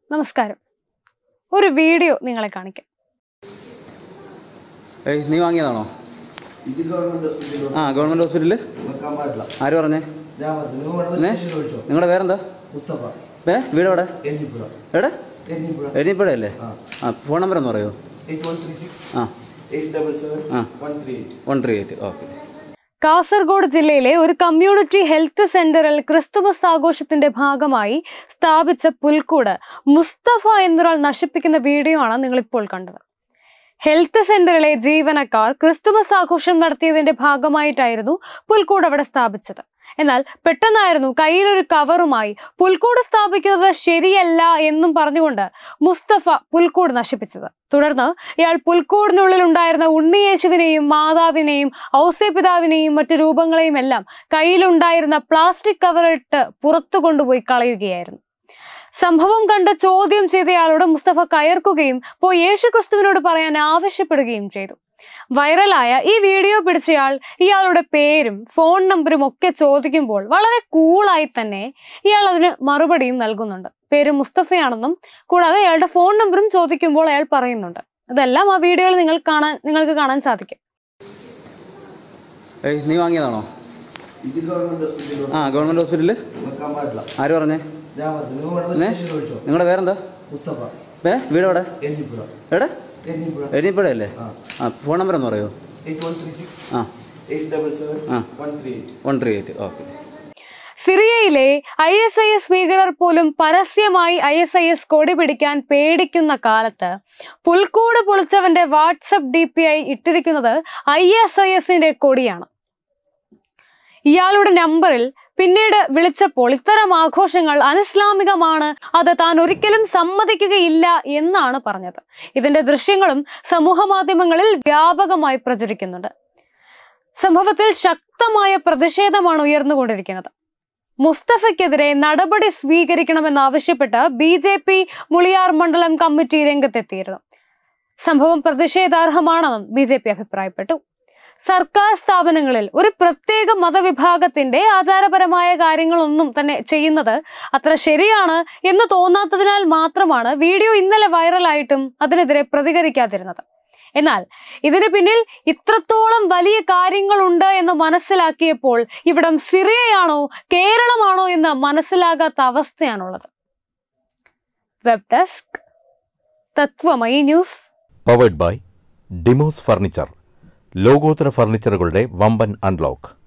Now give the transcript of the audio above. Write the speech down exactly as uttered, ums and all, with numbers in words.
നമസ്കാരം. ഒരു വീഡിയോ നിങ്ങളെ കാണിക്കാം. ഏയ് നീ വാങ്ങിയതാണോ? ആ ഗവൺമെന്റ് ഹോസ്പിറ്റലിൽ ആര് പറഞ്ഞേ? നിങ്ങളുടെ പേരെന്താ? ഏ വീട് എവിടെ? എവിടെ? എരിഞ്ഞിപ്പുഴ അല്ലേ? ആ ഫോൺ നമ്പർ ഒന്ന് പറയോ? ആ one three eight. Okay. Kasaragod ജില്ലയിലെ ഒരു കമ്മ്യൂണിറ്റി ഹെൽത്ത് സെന്ററിൽ ക്രിസ്തുമസ് ആഘോഷത്തിന്റെ ഭാഗമായി സ്ഥാപിച്ച പുൽക്കൂട് മുസ്തഫ എന്നൊരാൾ നശിപ്പിക്കുന്ന വീഡിയോ ആണ് നിങ്ങൾ ഇപ്പോൾ കണ്ടത്. ഹെൽത്ത് സെന്ററിലെ ജീവനക്കാർ ക്രിസ്തുമസ് ആഘോഷം നടത്തിയതിന്റെ ഭാഗമായിട്ടായിരുന്നു പുൽക്കൂട് അവിടെ സ്ഥാപിച്ചത്. എന്നാൽ പെട്ടെന്നായിരുന്നു കയ്യിലൊരു കവറുമായി പുൽക്കൂട് സ്ഥാപിക്കുന്നത് ശരിയല്ല എന്നും പറഞ്ഞുകൊണ്ട് മുസ്തഫ പുൽക്കൂട് നശിപ്പിച്ചത്. തുടർന്ന് ഇയാൾ പുൽക്കൂടിനുള്ളിൽ ഉണ്ടായിരുന്ന ഉണ്ണിയേശുവിനെയും മാതാവിനെയും ഔസേപിതാവിനെയും മറ്റു രൂപങ്ങളെയും എല്ലാം കയ്യിലുണ്ടായിരുന്ന പ്ലാസ്റ്റിക് കവറിട്ട് പുറത്തു കൊണ്ടുപോയി കളയുകയായിരുന്നു. സംഭവം കണ്ട് ചോദ്യം ചെയ്തയാളോട് മുസ്തഫ കയർക്കുകയും പോയി യേശു ക്രിസ്തുവിനോട് പറയാൻ ആവശ്യപ്പെടുകയും ചെയ്തു. വൈറലായ ഈ വീഡിയോ പിടിച്ചയാൾ ഇയാളുടെ പേരും ഫോൺ നമ്പറും ഒക്കെ ചോദിക്കുമ്പോൾ വളരെ കൂളായി തന്നെ ഇയാൾ അതിന് മറുപടിയും നൽകുന്നുണ്ട്. പേര് മുസ്തഫയാണെന്നും കൂടാതെ അയാളുടെ ഫോൺ നമ്പറും ചോദിക്കുമ്പോൾ അയാൾ പറയുന്നുണ്ട്. ഇതെല്ലാം ആ വീഡിയോയിൽ നിങ്ങൾ കാണാൻ നിങ്ങൾക്ക് കാണാൻ സാധിക്കും. ഏയ് നീ വാങ്ങിയതാണോ? ആ ഗവൺമെന്റ് ഹോസ്പിറ്റലിൽ ആര് പറഞ്ഞേ? നിങ്ങളുടെ പേരെന്താ? ഏ വീട് എവിടെ? എവിടെ? എരിഞ്ഞിപ്പുഴ അല്ലേ? ആ ഫോൺ നമ്പർ ഒന്ന് പറയോ? ആ വൺ ത്രീ എയ്റ്റ്. ഓക്കെ. സിറിയയിലെ ഐ എസ് ഐ എസ് ഭീകരർ പോലും പരസ്യമായി ഐ എസ് ഐ എസ് കൊടി പിടിക്കാൻ പേടിക്കുന്ന കാലത്ത് പുൽക്കൂട് പൊളിച്ചവന്റെ വാട്സപ്പ് ഡി പി ഐ ഇട്ടിരിക്കുന്നത് ഐ എസ് ഐ എസിന്റെ കൊടിയാണ്. ഇയാളുടെ നമ്പറിൽ പിന്നീട് വിളിച്ചപ്പോൾ ഇത്തരം ആഘോഷങ്ങൾ അനിസ്ലാമികമാണ്, അത് താൻ ഒരിക്കലും സമ്മതിക്കുകയില്ല എന്നാണ് പറഞ്ഞത്. ഇതിന്റെ ദൃശ്യങ്ങളും സമൂഹ മാധ്യമങ്ങളിൽ വ്യാപകമായി പ്രചരിക്കുന്നുണ്ട്. സംഭവത്തിൽ ശക്തമായ പ്രതിഷേധമാണ് ഉയർന്നുകൊണ്ടിരിക്കുന്നത്. മുസ്തഫയ്ക്കെതിരെ നടപടി സ്വീകരിക്കണമെന്നാവശ്യപ്പെട്ട് ബി ജെ പി മുളിയാർ മണ്ഡലം കമ്മിറ്റി രംഗത്തെത്തിയിരുന്നു. സംഭവം പ്രതിഷേധാർഹമാണെന്നും ബി ജെ പി അഭിപ്രായപ്പെട്ടു. സർക്കാർ സ്ഥാപനങ്ങളിൽ ഒരു പ്രത്യേക മതവിഭാഗത്തിന്റെ ആചാരപരമായ കാര്യങ്ങളൊന്നും തന്നെ ചെയ്യുന്നത് അത്ര ശരിയാണ് എന്ന് തോന്നാത്തതിനാൽ മാത്രമാണ് വീഡിയോ ഇന്നലെ വൈറലായിട്ടും അതിനെതിരെ പ്രതികരിക്കാതിരുന്നത്. എന്നാൽ ഇതിന് പിന്നിൽ ഇത്രത്തോളം വലിയ കാര്യങ്ങളുണ്ട് എന്ന് മനസ്സിലാക്കിയപ്പോൾ ഇവിടം സിറിയയാണോ കേരളമാണോ എന്ന് മനസ്സിലാകാത്ത അവസ്ഥയാണുള്ളത്. Web desk Tatvamayi news. Powered by Demos furniture. ലോകോത്തര ഫർണിച്ചറുകളുടെ വമ്പൻ അൺലോക്ക്.